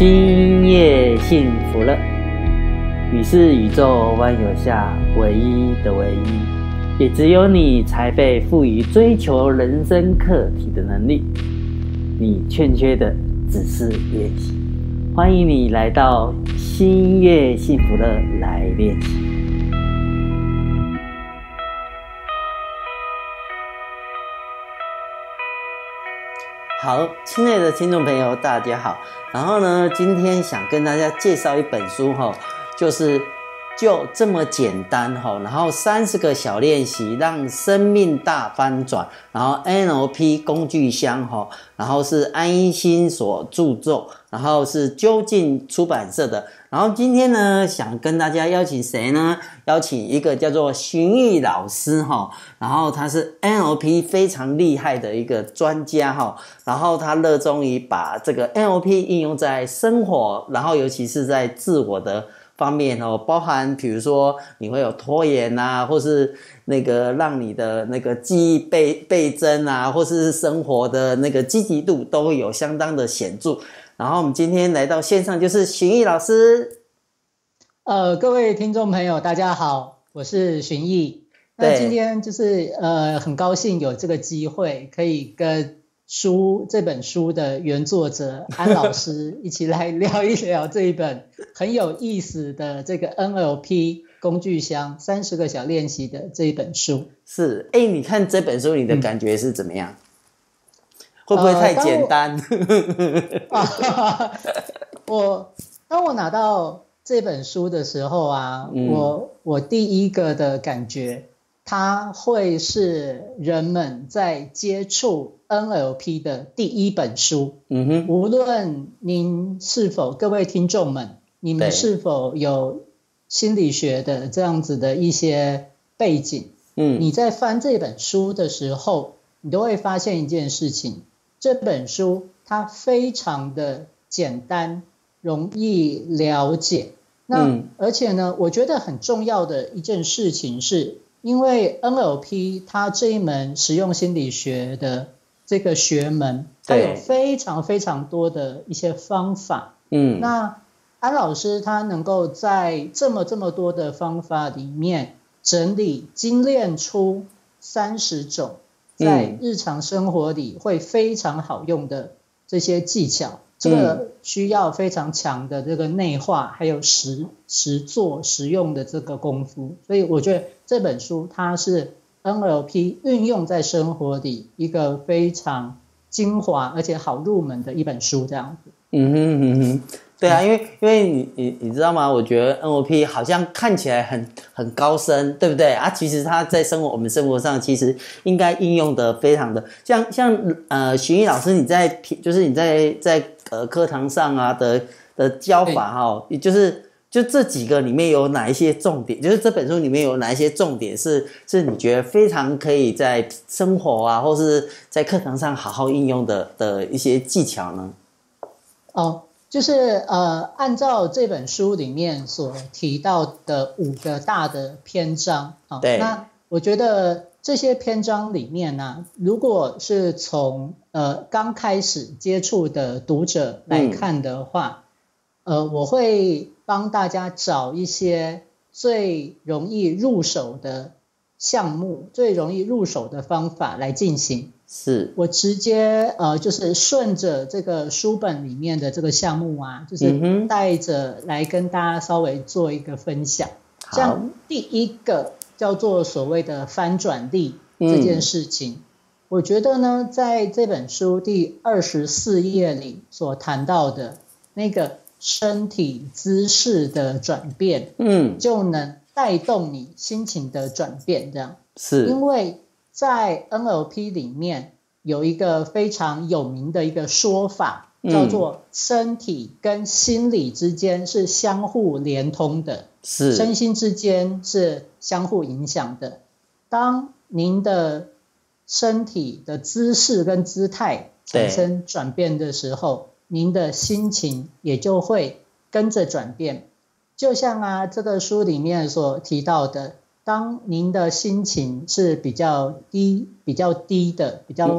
星夜幸福了，你是宇宙万有下唯一的唯一，也只有你才被赋予追求人生课题的能力。你欠缺的只是练习。欢迎你来到星夜幸福了来练习。好，亲爱的听众朋友大家好。然后呢，今天想跟大家介绍一本书就这么简单然后30个小练习让生命大翻转，然后 NLP 工具箱然后是安一新所著作，然后是究竟出版社的。然后今天呢，想跟大家邀请谁呢？邀请一个叫做荀彧老师然后他是 NLP 非常厉害的一个专家然后他热衷于把这个 NLP 应用在生活，然后尤其是在自我的方面包含比如说你会有拖延啊，或是那个让你的那个记忆倍增啊，或是生活的那个积极度都会有相当的显著。然后我们今天来到线上就是荀彧老师。 各位听众朋友大家好，我是荀彧。那今天就是很高兴有这个机会可以跟这本书的原作者安老师一起来聊一聊这一本很有意思的这个 NLP 工具箱30个小练习的这一本书。 是，你看这本书你的感觉是怎么样？会不会太简单？ 当我拿到这本书的时候啊，我第一个的感觉，它会是人们在接触 NLP 的第一本书。无论各位听众们，你们是否有心理学的这样子的一些背景，你在翻这本书的时候，你都会发现一件事情，这本书它非常的简单，容易了解。而且呢，我觉得很重要的一件事情是，因为 NLP 它这一门实用心理学的这个学门，它有非常非常多的一些方法。那安老师他能够在这么多的方法里面精炼出30种在日常生活里会非常好用的这些技巧。这个需要非常强的这个内化，还有实用的这个功夫。所以我觉得这本书它是 NLP 运用在生活里一个非常精华而且好入门的一本书这样子。 对啊，因为你知道吗？我觉得 NLP 好像看起来很高深，对不对啊？其实它在我们生活上其实应该应用的非常的像荀彧老师你在课堂上啊的教法就这几个里面有哪一些重点？就是这本书里面有哪一些重点是你觉得非常可以在生活啊，或是在课堂上好好应用的一些技巧呢？ 就是按照这本书里面所提到的5个大的篇章对。 那我觉得这些篇章里面呢，如果是从刚开始接触的读者来看的话，我会帮大家找一些最容易入手的项目，最容易入手的方法来进行。 是，我直接就是顺着这个书本里面的这个项目啊，就是带着来跟大家稍微做一个分享。像第一个叫做所谓的翻转力这件事情，我觉得呢，在这本书第24页里所谈到的那个身体姿势的转变，就能带动你心情的转变，这样。是，因为在 NLP 里面有一个非常有名的一个说法，叫做身体跟心理之间是相互连通的，是身心之间是相互影响的。当您的身体的姿势跟姿态产生转变的时候，您的心情也就会跟着转变。就像这个书里面所提到的，当您的心情是比较低的，比较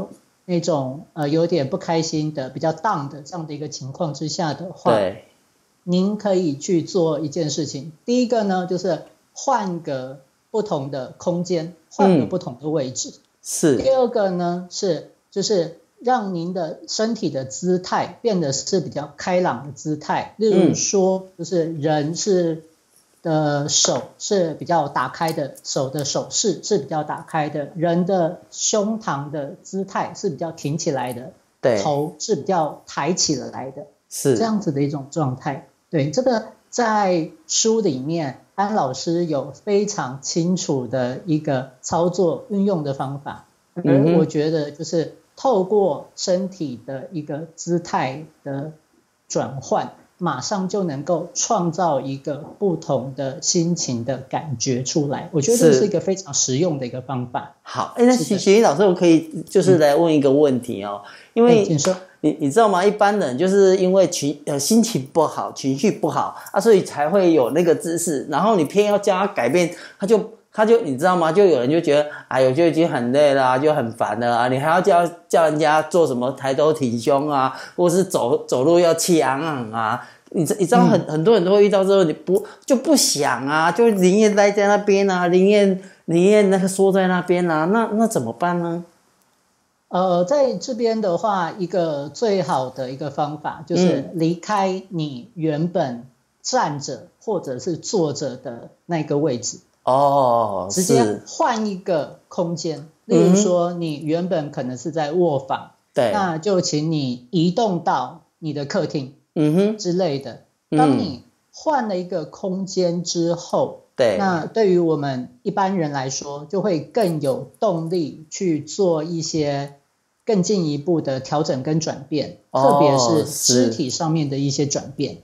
那种有点不开心的比较 down 的这样的一个情况之下的话， 对， 您可以去做一件事情。第一个呢，就是换个不同的空间，换个不同的位置。 是。 第二个呢，就是让您的身体的姿态变得是比较开朗的姿态。例如说，就是人的手是比较打开的，手的手势是比较打开的，人的胸膛的姿态是比较挺起来的， 对， 头是比较抬起来的， 是这样子的一种状态。对，这个在书里面安老师有非常清楚的一个操作运用的方法，而我觉得就是透过身体的一个姿态的转换，马上就能够创造一个不同的心情的感觉出来。我觉得这是一个非常实用的一个方法。 好，那许老师，我可以就是来问一个问题哦，因为请说。 你知道吗？一般人就是因为心情不好，情绪不好啊，所以才会有那个姿势，然后你偏要叫他改变，他就你知道吗？就有人就觉得，哎呦，就已经很累了啊，就很烦了啊，你还要叫人家做什么抬头挺胸啊，或是走路要气昂昂啊。你知道很多人都会遇到之后，你不想啊，就宁愿待在那边啊，宁愿那个缩在那边啊，那怎么办呢？ 在这边的话，一个最好的一个方法就是离开你原本站着或者是坐着的那个位置。直接换一个空间。例如说，你原本可能是在卧房，对，那就请你移动到你的客厅，之类的。当你换了一个空间之后，对，那对于我们一般人来说，就会更有动力去做一些更进一步的调整跟转变，特别是肢体上面的一些转变。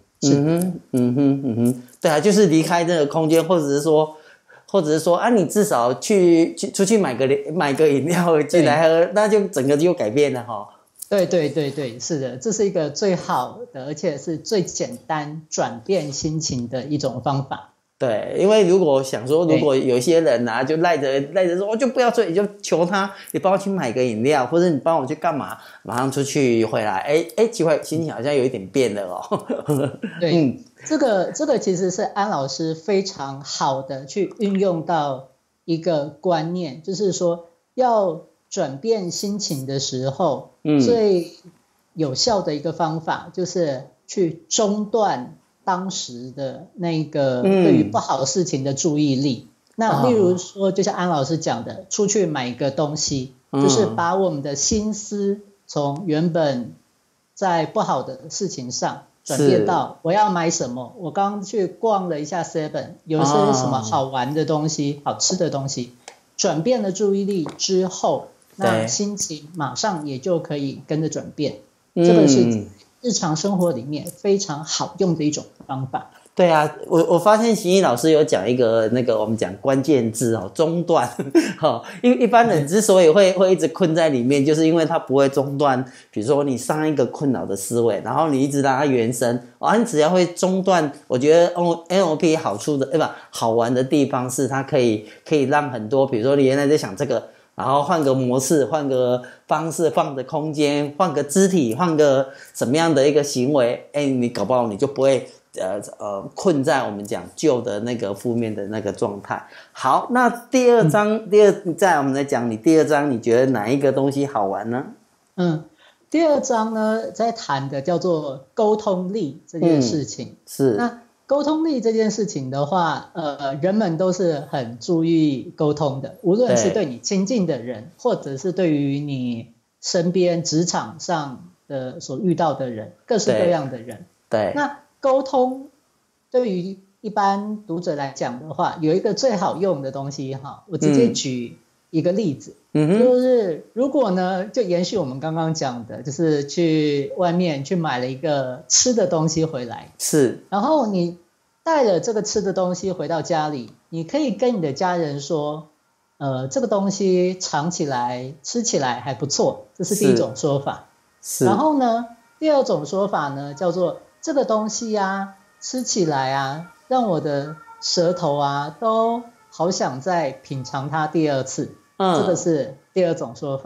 对啊，就是离开这个空间，或者是说啊，你至少出去买个饮料进来喝，那就整个就改变了哈。 对，是的，这是一个最好的，而且是最简单转变心情的一种方法。 对，因为如果有一些人啊，就赖着说，我就不要追，你就求他，你帮我去买个饮料，或者你帮我去干嘛，马上出去回来，奇怪，心情好像有一点变了哦。 对，这个其实是安老师非常好的去运用到一个观念，就是说要转变心情的时候，最有效的一个方法就是去中断当时的那个对于不好的事情的注意力。那例如说，就像安老师讲的，出去买一个东西，就是把我们的心思从原本在不好的事情上转变到我要买什么。我刚去逛了一下 7， 有一些什么好玩的东西，好吃的东西，转变了注意力之后，那心情马上也就可以跟着转变。这个是日常生活里面非常好用的一种方法。 对啊，我发现邢毅老师有讲一个那个我们讲关键字中断因为一般人之所以会一直困在里面，就是因为他不会中断。比如说你上一个困扰的思维，然后你一直让它延伸你只要会中断，我觉得 NLP 好玩的地方是它可以让很多，比如说你原来在想这个，然后换个模式，换个方式，换个空间，换个肢体，换个什么样的一个行为，你搞不好你就不会困在我们讲旧的那个负面的那个状态。好，那第二章，再我们来讲你第二章，你觉得哪一个东西好玩呢？ 第二章呢，在谈的叫做沟通力这件事情。是。那沟通力这件事情的话，人们都是很注意沟通的，无论是对你亲近的人，或者是对于你身边职场上的所遇到的人，各式各样的人。对。那沟通对于一般读者来讲的话，有一个最好用的东西我直接举一个例子，就是如果呢，就延续我们刚刚讲的，就是去外面去买了一个吃的东西回来，是，然后你带了这个吃的东西回到家里，你可以跟你的家人说，这个东西尝起来吃起来还不错，这是第一种说法。是。然后呢，第二种说法呢，叫做这个东西吃起来让我的舌头都好想再品尝它第二次。这个是第二种说法。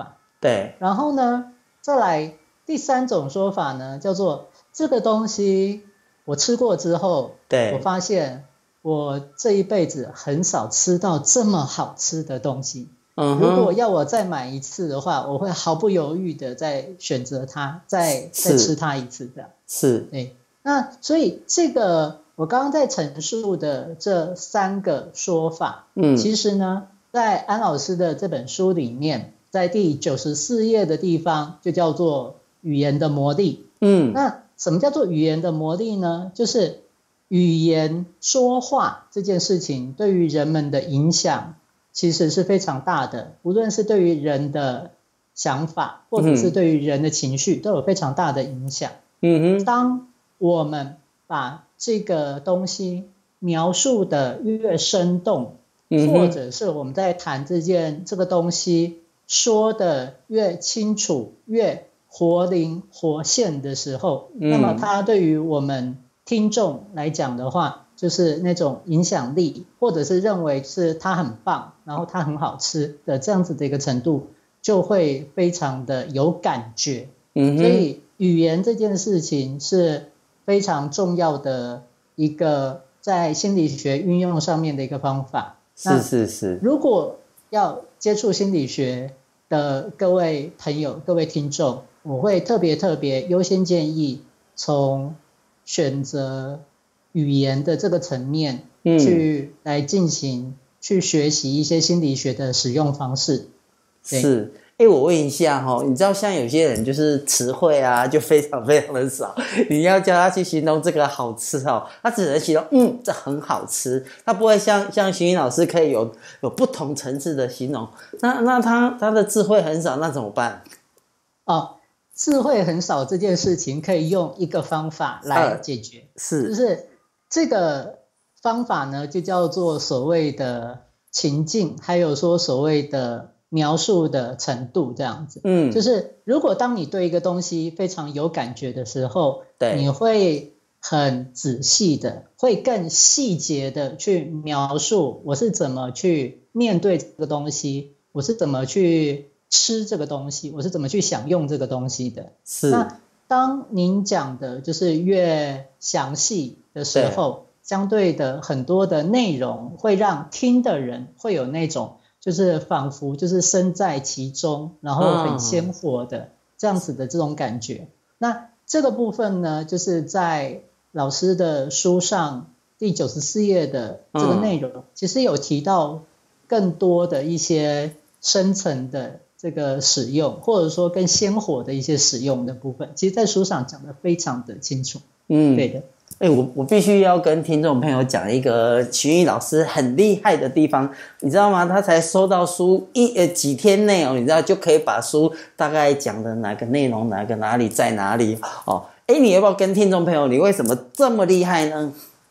对。 然后呢，再来第3种说法呢，叫做这个东西我吃过之后， 对， 我发现我这一辈子很少吃到这么好吃的东西。如果要我再买一次的话，我会毫不犹豫的再选择它，再吃它一次的。 是， 对。那所以这个我刚刚在陈述的这3个说法，其实呢，在安老师的这本书里面，在第94页的地方就叫做语言的魔力。那什么叫做语言的魔力呢？就是语言说话这件事情对于人们的影响其实是非常大的，无论是对于人的想法或者是对于人的情绪都有非常大的影响。当我们把这个东西描述的越生动，或者是我们在谈这个东西说的越清楚越活灵活现的时候，那么它对于我们听众来讲的话，就是那种影响力，或者是认为是它很棒，然后它很好吃的这样子的一个程度，就会非常的有感觉。所以语言这件事情是非常重要的一个在心理学运用上面的一个方法。 是。如果要接触心理学的各位朋友、各位听众，我会特别优先建议从选择语言的这个层面去来进行去学习一些心理学的使用方式。 是。我问一下你知道像有些人就是词汇啊就非常非常的少，你要叫他去形容这个好吃他只能形容这很好吃，他不会像徐云老师可以有不同层次的形容。那他的智慧很少，那怎么办？ 智慧很少这件事情可以用一个方法来解决，就是这个方法呢就叫做所谓的情境，还有说所谓的描述的程度这样子。就是如果当你对一个东西非常有感觉的时候，你会很仔细的，会更细节的去描述我是怎么去面对这个东西，我是怎么去吃这个东西，我是怎么去享用这个东西的。那当您讲的就是越详细的时候，相对的很多的内容会让听的人会有那种就是仿佛就是身在其中，然后很鲜活的这样子的这种感觉。那这个部分呢，就是在老师的书上第94页的这个内容，其实有提到更多的一些深层的这个使用，或者说更鲜活的一些使用的部分，其实在书上讲得非常的清楚。对的。 我必须要跟听众朋友讲一个徐云老师很厉害的地方，你知道吗？他才收到书几天内你知道就可以把书大概讲的哪个内容哪里在哪里你要不要跟听众朋友你为什么这么厉害呢？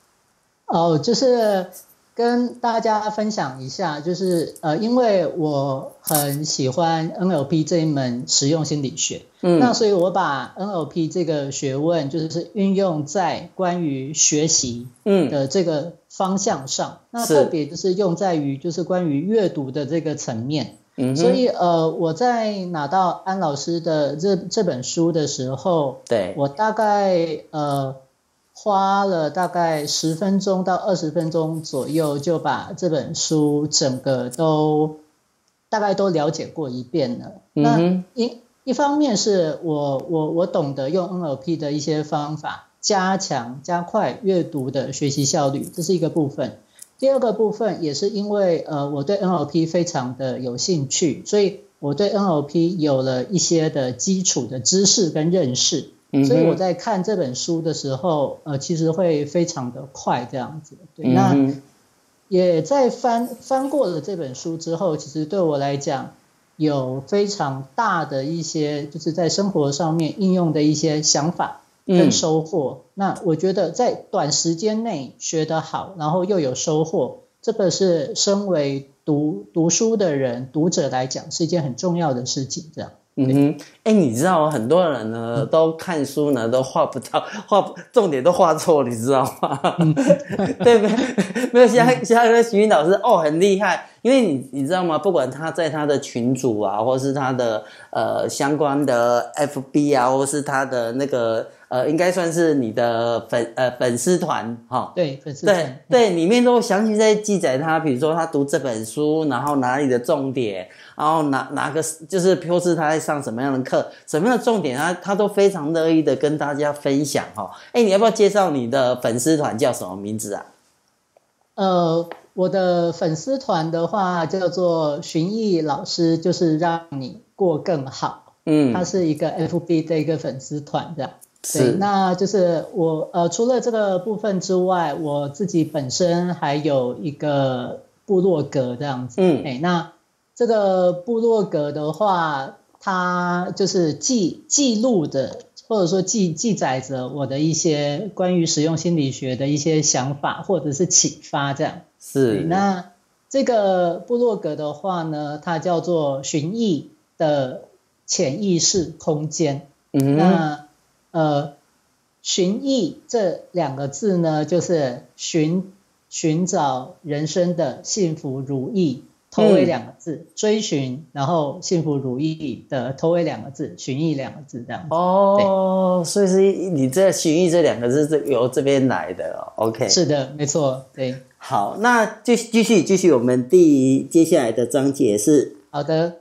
就是跟大家分享一下，就是因为我很喜欢 NLP 这一门实用心理学，那所以我把 NLP 这个学问就是运用在关于学习的这个方向上，那特别就是用在于就是关于阅读的这个层面。所以我在拿到安老师的这本书的时候，我大概花了大概10分钟到20分钟左右，就把这本书整个大概都了解过一遍了。那一方面是我懂得用 NLP 的一些方法加快阅读的学习效率，这是一个部分。第二个部分也是因为我对 NLP 非常的有兴趣，所以我对 NLP 有了一些的基础的知识跟认识。所以我在看这本书的时候其实会非常的快这样子。对，那也在翻过了这本书之后，其实对我来讲有非常大的一些就是在生活上面应用的一些想法跟收获。那我觉得在短时间内学得好，然后又有收获，这个是身为读书的人读者来讲是一件很重要的事情这样。 你知道很多人呢都看书呢都画不到，重点都画错，你知道吗？对不对？没有像那徐云老师很厉害，因为你知道吗？不管他在他的群组啊，或是他的相关的 FB 啊，或是他的那个应该算是你的粉丝团对，粉丝团对，里面都详细在记载他，比如说他读这本书，然后哪里的重点，然后哪个就是或是他在上什么样的课，什么样的重点他都非常乐意的跟大家分享你要不要介绍你的粉丝团叫什么名字啊？ 我的粉丝团的话叫做寻艺老师，就是让你过更好。它是一个 FB 的一个粉丝团这样。对，那就是我除了这个部分之外，我自己本身还有一个部落格这样子。那这个部落格的话，它就是记录的，或者说记载着我的一些关于实用心理学的一些想法或者是启发这样。那这个部落格的话呢，它叫做寻艺的潜意识空间。那寻艺这2个字呢，就是寻找人生的幸福如意，头尾2个字，追寻，然后幸福如意的头尾2个字，寻艺2个字这样子。 所以是你这寻艺这2个字是由这边来的OK。 是的，没错，对。 好，那继续我们接下来的章节是好的。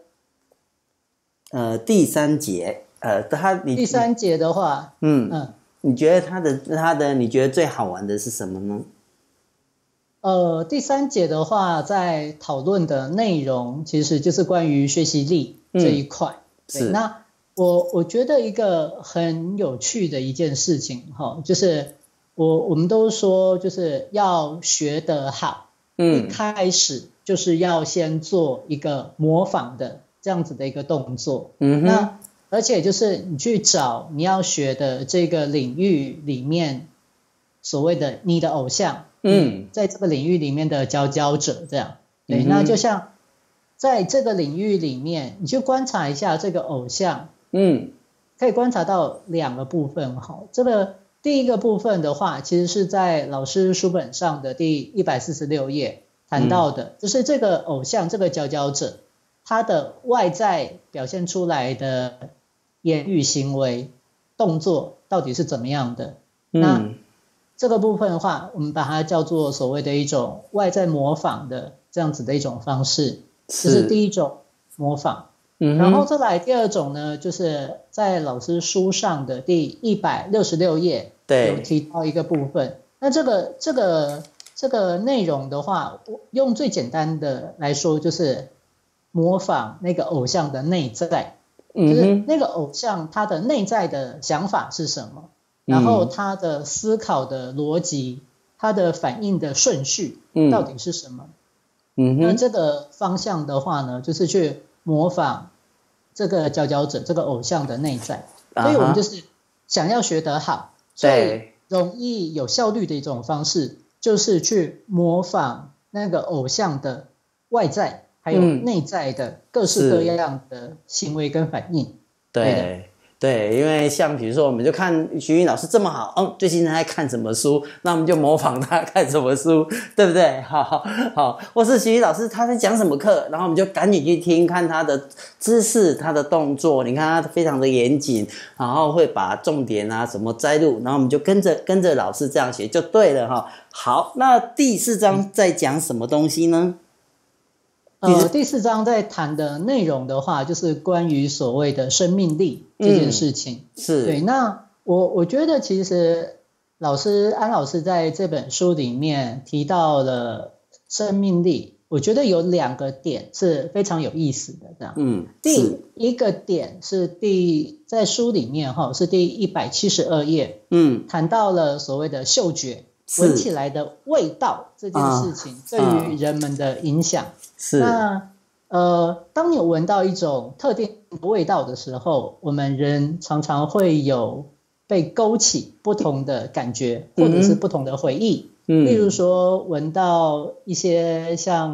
第3节， 第3节的话， 你觉得他的你觉得最好玩的是什么呢？ 第3节的话，在讨论的内容其实就是关于学习力这一块。对，那我觉得一个很有趣的一件事情就是我们都说就是要学得好，一开始就是要先做一个模仿的这样子的一个动作。那而且就是你去找你要学的这个领域里面所谓的你的偶像，在这个领域里面的佼佼者这样。对，那就像在这个领域里面，你去观察一下这个偶像，可以观察到2个部分。这个第一个部分的话，其实是在老师书本上的第146页谈到的，就是这个偶像这个佼佼者，他的外在表现出来的言语行为动作到底是怎么样的。那这个部分的话，我们把它叫做所谓的一种外在模仿的这样子的一种方式，这是第一种模仿。然后再来第2种呢，就是在老师书上的第166页有提到一个部分。那这个内容的话，我用最简单的来说，就是模仿那个偶像的内在，就是那个偶像他的内在的想法是什么，然后他的思考的逻辑，他的反应的顺序到底是什么。那这个方向的话呢，就是去模仿这个佼佼者这个偶像的内在。所以我们就是想要学得好，最容易有效率的一种方式，就是去模仿那个偶像的外在还有内在的各式各样的行为跟反应。 对，因为像比如说我们就看徐云老师这么好，最近他在看什么书，那我们就模仿他看什么书，对不对？好，或是徐云老师他在讲什么课，然后我们就赶紧去听，看他的姿势他的动作，你看他非常的严谨，然后会把重点啊什么摘录，然后我们就跟着老师这样写就对了好，那第4章在讲什么东西呢？ 第4章在谈的内容的话，就是关于所谓的生命力这件事情。对，那我觉得其实安老师在这本书里面提到了生命力，我觉得有2个点是非常有意思的这样。第一个点是在书里面是第172页，谈到了所谓的嗅觉，闻起来的味道这件事情对于人们的影响。那当你有闻到一种特定的味道的时候，我们人常常会有被勾起不同的感觉，或者是不同的回忆。例如说闻到一些像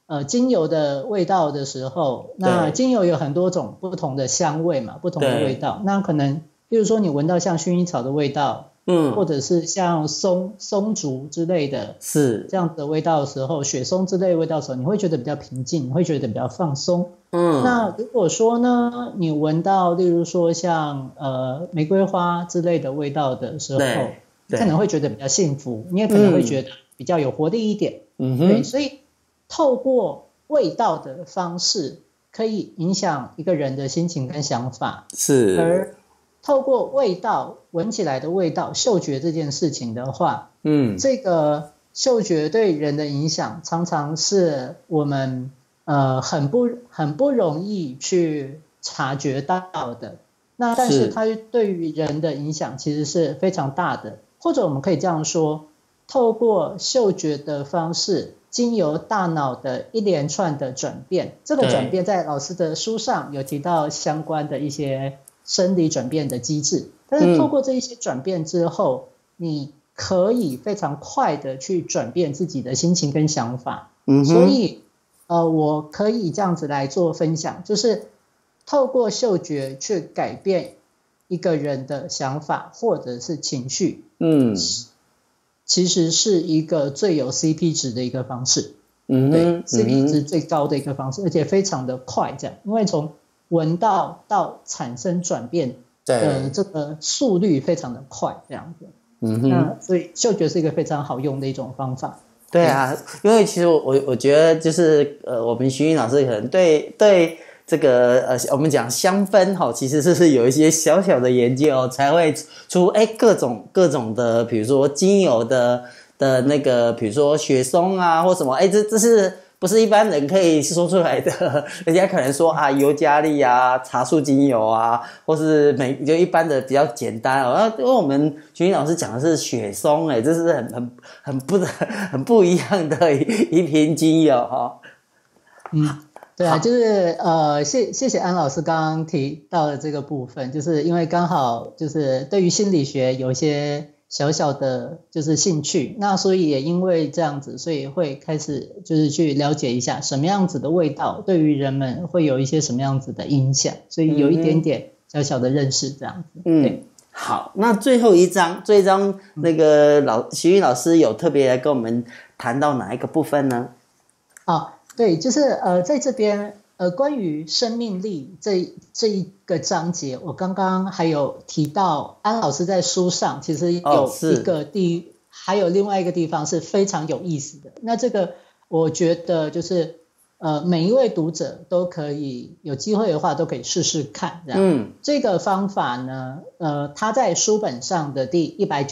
精油的味道的时候，那精油有很多种不同的香味嘛，不同的味道。那可能比如说你闻到像薰衣草的味道，或者是像松竹之类的， 是这样的味道的时候，雪松之类的味道的时候，你会觉得比较平静，你会觉得比较放松。那如果说呢，你闻到例如说像玫瑰花之类的味道的时候，可能会觉得比较幸福，你也可能会觉得比较有活力一点。对，所以透过味道的方式可以影响一个人的心情跟想法， 是。 而透过味道，闻起来的味道，嗅觉这件事情的话，这个嗅觉对人的影响常常是我们很不容易去察觉到的。那但是它对于人的影响其实是非常大的，或者我们可以这样说，透过嗅觉的方式，经由大脑的一连串的转变，这个转变在老师的书上有提到相关的一些生理转变的机制，但是透过这一些转变之后，你可以非常快的去转变自己的心情跟想法。所以我可以这样子来做分享，就是透过嗅觉去改变一个人的想法或者是情绪，其实是一个最有 CP 值的一个方式，对 CP 值最高的一个方式，而且非常的快这样，因为从闻到产生转变的这个速率非常的快这样子。那所以嗅觉是一个非常好用的一种方法。 对啊，因为其实我觉得就是我们徐云老师可能对这个我们讲香氛其实是有一些小小的研究才会出各种的，比如说精油的那个，比如说雪松啊或什么，这是不是一般人可以说出来的？人家可能说尤加利啊、茶树精油啊，或是就一般的比较简单因为我们徐云老师讲的是雪松，这是很不一样的一瓶精油对啊，就是谢谢安老师刚刚提到的这个部分，就是因为刚好就是对于心理学有一些小小的就是兴趣，那所以也因为这样子，所以会开始就是去了解一下什么样子的味道对于人们会有一些什么样子的影响，所以有一点点小小的认识这样子。对， 好，那最后一章那个徐云老师有特别来跟我们谈到哪一个部分呢？ 对，就是在这边关于生命力这一个章节，我刚刚还有提到安老师在书上其实有一个还有另外一个地方是非常有意思的。那这个我觉得就是每一位读者都可以有机会的话都可以试试看这样。这个方法呢它在书本上的第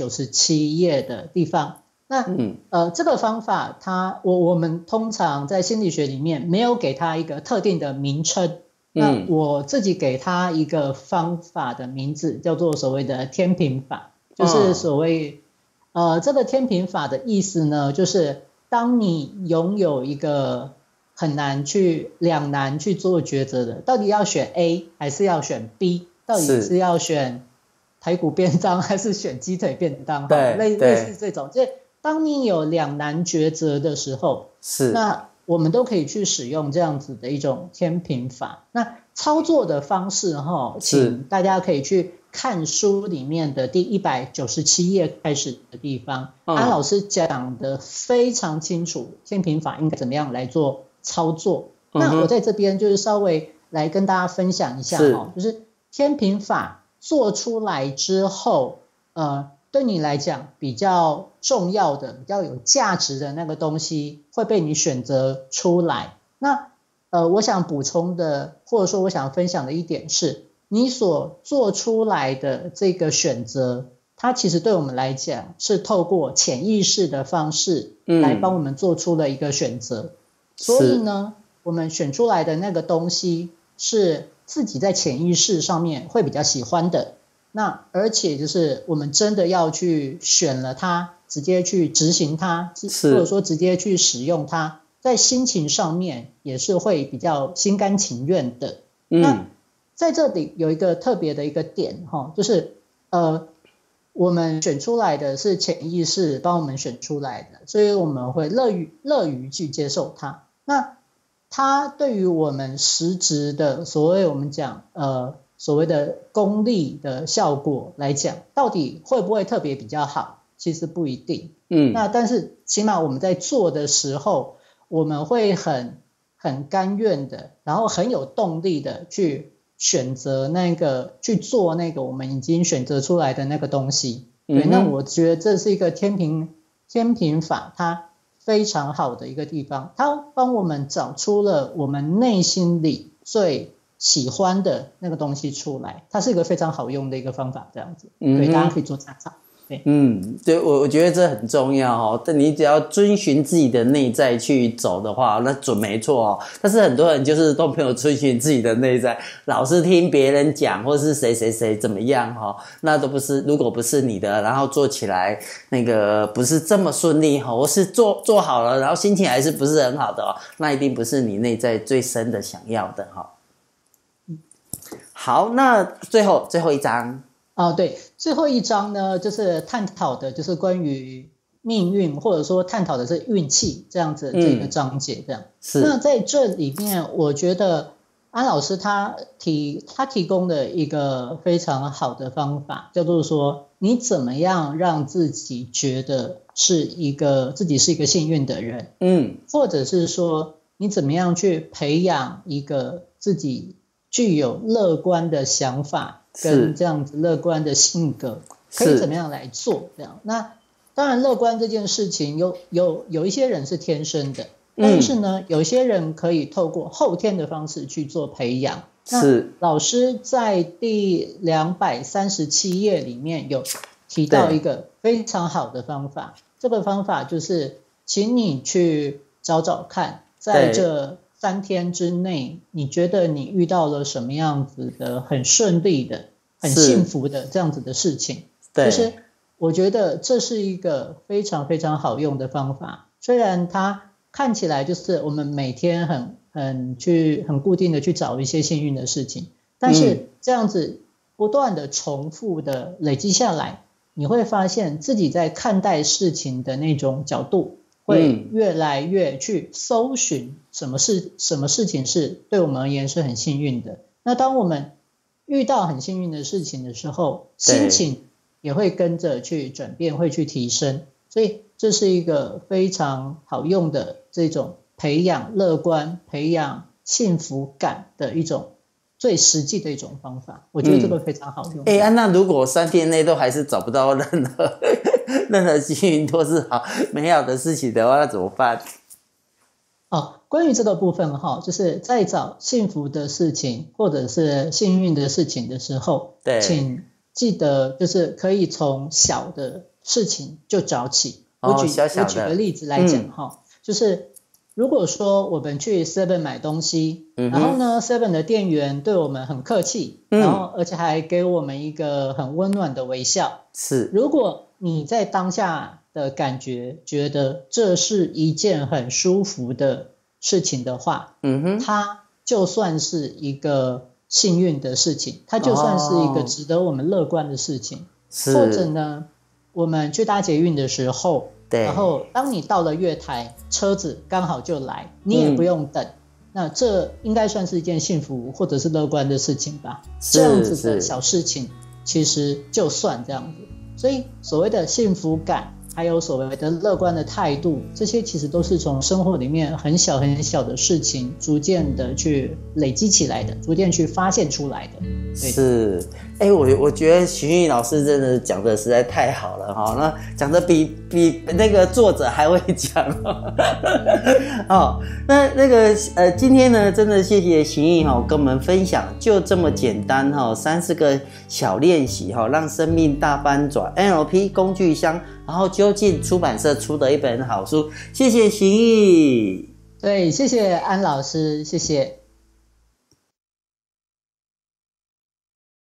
197页的地方。那这个方法我们通常在心理学里面没有给它一个特定的名称，那我自己给它一个方法的名字叫做所谓的天平法，就是所谓这个天平法的意思呢，就是当你拥有一个两难去做抉择的，到底要选 A 还是要选 B， 到底是要选排骨便当还是选鸡腿便当，类似这种，就是当你有两难抉择的时候，那我们都可以去使用这样子的一种天平法。那操作的方式请大家可以去看书里面的第197页开始的地方，安老师讲的非常清楚，天平法应该怎么样来做操作。那我在这边就是稍微来跟大家分享一下就是天平法做出来之后对你来讲比较重要的比较有价值的那个东西会被你选择出来。那我想补充的或者说我想分享的一点是，你所做出来的这个选择它其实对我们来讲是透过潜意识的方式来帮我们做出了一个选择，所以呢我们选出来的那个东西是自己在潜意识上面会比较喜欢的，那而且就是我们真的要去选了它，直接去执行它，或者说直接去使用它，在心情上面也是会比较心甘情愿的。那在这里有一个特别的一个点就是我们选出来的是潜意识帮我们选出来的，所以我们会乐于去接受它。那它对于我们实质的所谓我们讲所谓的功利的效果来讲，到底会不会特别比较好，其实不一定。那但是起码我们在做的时候，我们会很甘愿的，然后很有动力的去选择去做那个我们已经选择出来的那个东西。对，那我觉得这是一个天平法它非常好的一个地方，它帮我们找出了我们内心里最喜欢的那个东西出来，它是一个非常好用的一个方法，这样子。对，大家可以做参考。 对，我觉得这很重要哦。但你只要遵循自己的内在去走的话，那准没错哦。但是很多人就是都没有遵循自己的内在，老是听别人讲，或是谁怎么样哦，那都不是。如果不是你的，然后做起来那个不是这么顺利哈，或是做好了，然后心情还是不是很好的哦，那一定不是你内在最深的想要的哈。好，那最后一章。 对，最后一章呢，就是探讨的就是关于命运，或者说探讨的是运气这样子的这个章节这样。那在这里面，我觉得安老师他提供的一个非常好的方法，叫做说你怎么样让自己觉得自己是一个幸运的人，或者是说你怎么样去培养一个自己具有乐观的想法跟这样子乐观的性格，可以怎么样来做这样。那当然乐观这件事情有一些人是天生的，但是呢有一些人可以透过后天的方式去做培养。那老师在第237页里面有提到一个非常好的方法，这个方法就是请你去找找看，在这3天之内，你觉得你遇到了什么样子的很顺利的、很幸福的这样子的事情？其实我觉得这是一个非常非常好用的方法。虽然它看起来就是我们每天很固定的去找一些幸运的事情，但是这样子不断的重复的累积下来，你会发现自己在看待事情的那种角度会越来越去搜寻什么事情是对我们而言是很幸运的。那当我们遇到很幸运的事情的时候，心情也会跟着去转变，会去提升。所以这是一个非常好用的这种培养乐观、培养幸福感的一种最实际的一种方法。我觉得这个非常好用。 那如果3天内都还是找不到任何幸运或是美好的事情的话，那怎么办？ 关于这个部分就是在找幸福的事情或者是幸运的事情的时候，请记得就是可以从小的事情就找起。我举个例子来讲就是如果说我们去 Seven 买东西，然后呢 Seven 的店员对我们很客气，然后而且还给我们一个很温暖的微笑。如果你在当下的感觉觉得这是一件很舒服的事情的话，它就算是一个幸运的事情，它就算是一个值得我们乐观的事情。或者呢，我们去搭捷运的时候，然后当你到了月台，车子刚好就来，你也不用等，那这应该算是一件幸福或者是乐观的事情吧。这样子的小事情其实就算这样子。所以所谓的幸福感还有所谓的乐观的态度，这些其实都是从生活里面很小很小的事情逐渐的去累积起来的，逐渐去发现出来的。 我觉得徐玉老师真的讲的实在太好了那讲的比那个作者还会讲那个今天呢真的谢谢徐玉跟我们分享就这么简单30个小练习让生命大翻转 NLP 工具箱，然后究竟出版社出的一本好书。谢谢徐玉。 对，谢谢安老师，谢谢。